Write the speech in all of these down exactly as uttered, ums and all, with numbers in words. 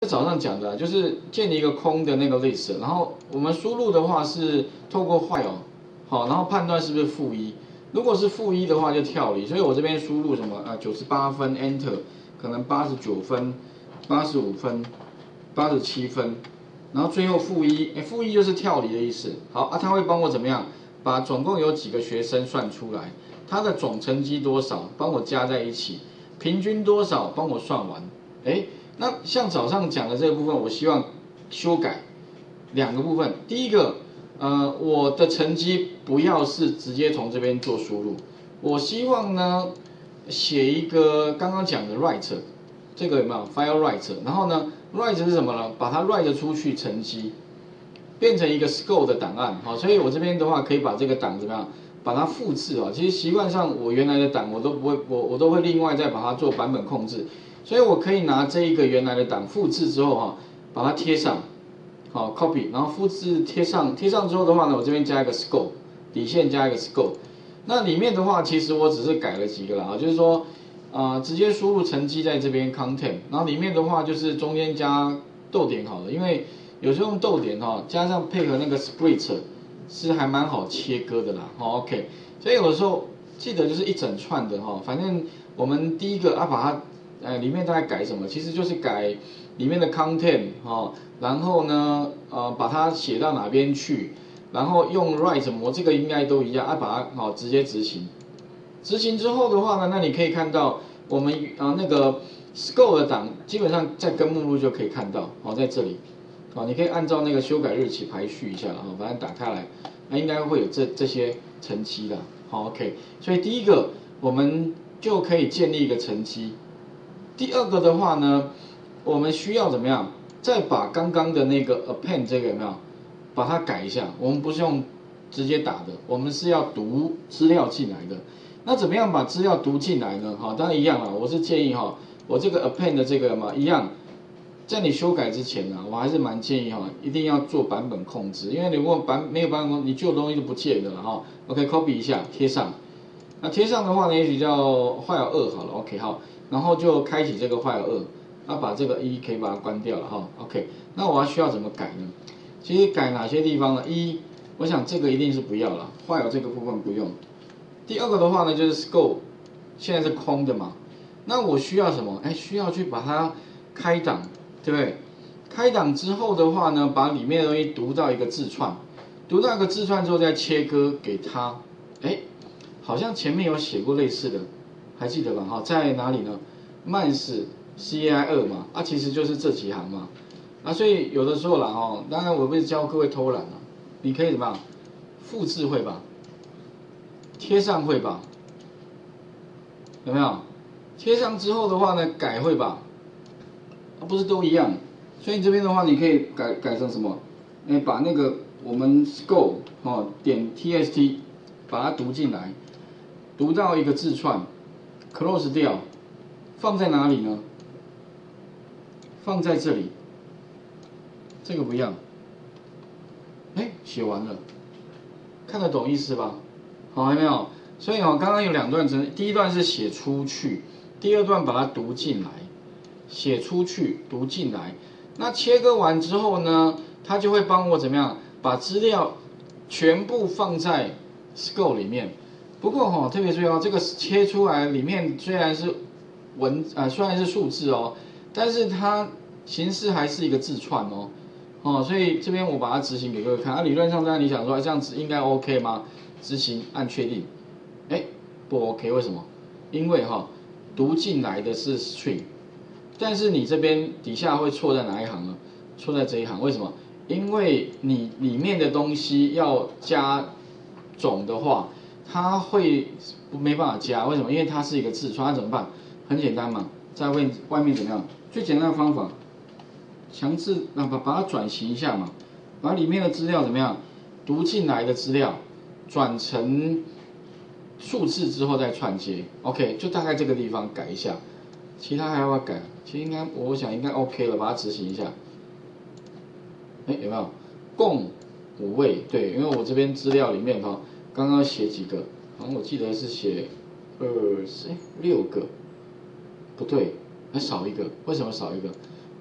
早上讲的、啊，就是建立一个空的那个 list， 然后我们输入的话是透过 while， 好，然后判断是不是负一，如果是负一的话就跳离，所以我这边输入什么啊九十八分 enter， 可能八十九分、八十五分、八十七分，然后最后负一，哎，负一就是跳离的意思。好啊，他会帮我怎么样？把总共有几个学生算出来，他的总成绩多少，帮我加在一起，平均多少，帮我算完，哎。那像早上讲的这个部分，我希望修改两个部分。第一个，呃，我的成绩不要是直接从这边做输入，我希望呢写一个刚刚讲的 write， 这个有没有 file write？ 然后呢 write 是什么呢？把它 write 出去成绩，变成一个 score 的档案。好，所以我这边的话可以把这个档怎么样？把它复制啊。其实习惯上我原来的档我都不会，我我都会另外再把它做版本控制。所以我可以拿这一个原来的档复制之后哈，把它贴上，好 copy， 然后复制贴上，贴上之后的话呢，我这边加一个 scope， 底线加一个 scope。那里面的话，其实我只是改了几个啦，就是说，啊、呃，直接输入成绩在这边 content， 然后里面的话就是中间加逗点好了，因为有时候用逗点哈，加上配合那个 split 是还蛮好切割的啦，好 OK。所以有的时候记得就是一整串的哈，反正我们第一个啊把它。呃，里面大概改什么？其实就是改里面的 content 哦，然后呢，呃，把它写到哪边去，然后用 write 模，这个应该都一样，啊，把它好、哦、直接执行。执行之后的话呢，那你可以看到我们啊、呃、那个 score 的档，基本上在根目录就可以看到，好、哦、在这里，好、哦，你可以按照那个修改日期排序一下，啊、哦，把它打开来，那应该会有这这些成绩的，好 OK。所以第一个我们就可以建立一个成绩。第二个的话呢，我们需要怎么样？再把刚刚的那个 append 这个有没有，把它改一下？我们不是用直接打的，我们是要读资料进来的。那怎么样把资料读进来呢？哈，当然一样啊，我是建议哈，我这个 append 的这个嘛，一样，在你修改之前呢、啊，我还是蛮建议哈，一定要做版本控制，因为你如果版没有版本控制，你旧的东西就不见了哈。OK，copy 一下，贴上。那贴上的话呢，也许叫 file 二好了 ，OK 好。然后就开启这个 file 二，那把这个一可以把它关掉了哈 ，OK。那我要需要怎么改呢？其实改哪些地方呢？一，我想这个一定是不要了 ，file 这个部分不用。第二个的话呢，就是 scope， 现在是空的嘛，那我需要什么？哎，需要去把它开档，对不对？开档之后的话呢，把里面的东西读到一个字串，读到一个字串之后再切割给它，哎，好像前面有写过类似的。还记得吧？哈，在哪里呢？慢死 C I 二嘛，啊，其实就是这几行嘛，啊，所以有的时候啦，哈，当然我不是教各位偷懒了，你可以怎么样？复制会吧，贴上会吧，有没有？贴上之后的话呢，改会吧，啊，不是都一样？所以这边的话，你可以改改成什么？哎，把那个我们 scope 哦点 txt 把它读进来，读到一个字串。close 掉，放在哪里呢？放在这里，这个不一样。哎，写完了，看得懂意思吧？好，还没有？所以哦，刚刚有两段成，第一段是写出去，第二段把它读进来，写出去，读进来。那切割完之后呢，它就会帮我怎么样？把资料全部放在 scope 里面。不过哈、哦，特别注意哦，这个切出来里面虽然是文啊、呃，虽然是数字哦，但是它形式还是一个字串哦，哦，所以这边我把它执行给各位看。啊，理论上当然你想说这样子应该 OK 吗？执行按确定，哎，不 OK， 为什么？因为哈、哦，读进来的是 string， 但是你这边底下会错在哪一行呢？错在这一行，为什么？因为你里面的东西要加总的话。它会没办法加，为什么？因为它是一个字串，它怎么办？很简单嘛，在外外面怎么样？最简单的方法，强制那把把它转型一下嘛，把里面的资料怎么样？读进来的资料转成数字之后再串接 ，OK， 就大概这个地方改一下，其他还要不要改？其实应该我想应该 OK 了，把它执行一下。哎，有没有？共五位，对，因为我这边资料里面哈。刚刚写几个？好像我记得是写二、哎六个，不对，还少一个。为什么少一个？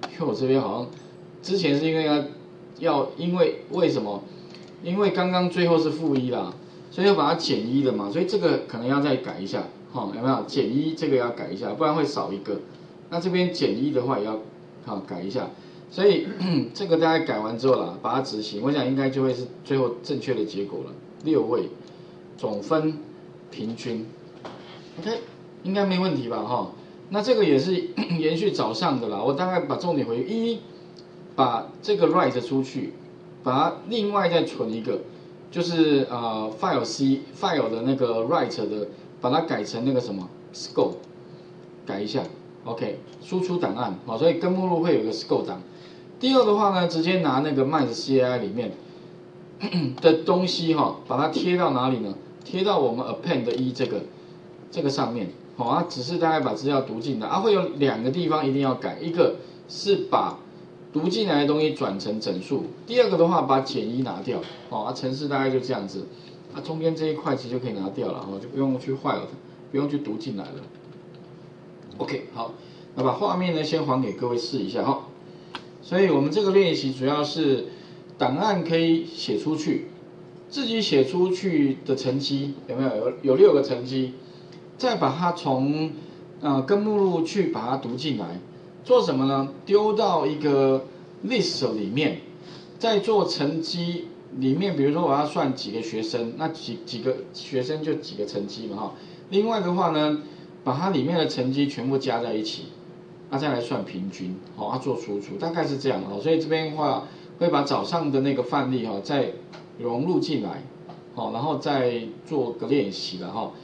因为我这边好像之前是因为要要因为为什么？因为刚刚最后是负一啦，所以要把它减一的嘛，所以这个可能要再改一下，哈、哦，有没有？减一这个要改一下，不然会少一个。那这边减一的话也要好、哦、改一下，所以这个大概改完之后啦，把它执行，我想应该就会是最后正确的结果了。六位总分平均 ，OK， 应该没问题吧？哈、哦，那这个也是延续早上的啦，我大概把重点回一，把这个 write 出去。把它另外再存一个，就是呃 file C file 的那个 write 的，把它改成那个什么 scope， 改一下 ，OK， 输出档案，好，所以根目录会有一个 scope 档。第二的话呢，直接拿那个 MindCI 里面的东西哈，把它贴到哪里呢？贴到我们 append 一这个这个上面，好啊，只是大概把资料读进来啊，会有两个地方一定要改，一个是把读进来的东西转成整数，第二个的话把减一拿掉，哦啊，程式大概就这样子，啊中间这一块其实就可以拿掉了，哦就不用去坏了，不用去读进来了。OK， 好，那把画面呢先还给各位试一下哈、哦。所以我们这个练习主要是档案可以写出去，自己写出去的成绩有没有？有有六个成绩，再把它从呃根目录去把它读进来。做什么呢？丢到一个 list 里面，再做成绩里面，比如说我要算几个学生，那几几个学生就几个成绩嘛哈。另外的话呢，把它里面的成绩全部加在一起，那、啊、再来算平均，好、啊，做输出，大概是这样哦。所以这边的话会把早上的那个范例哈再融入进来，好，然后再做个练习了哈。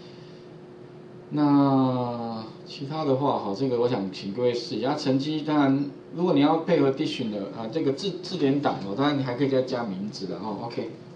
那其他的话，好，这个我想请各位试一下。成绩当然，如果你要配合 Dictionary 啊，这个字字典档哦，当然你还可以再加名字的哈。OK。